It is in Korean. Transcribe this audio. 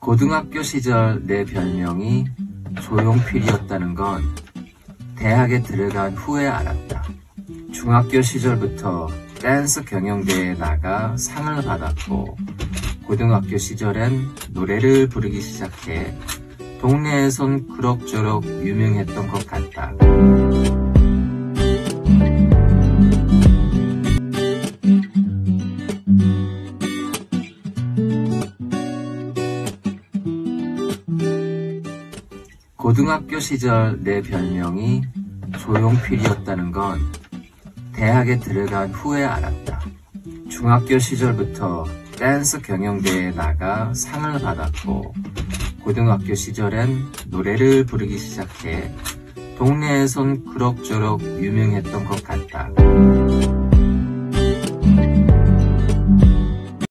고등학교 시절 내 별명이 조용필이었다는 건 대학에 들어간 후에 알았다. 중학교 시절부터 댄스 경영대회에 나가 상을 받았고 고등학교 시절엔 노래를 부르기 시작해 동네에선 그럭저럭 유명했던 것 같다. 고등학교 시절 내 별명이 조용필이었다는 건 대학에 들어간 후에 알았다. 중학교 시절부터 댄스 경영대회에 나가 상을 받았고 고등학교 시절엔 노래를 부르기 시작해 동네에선 그럭저럭 유명했던 것 같다.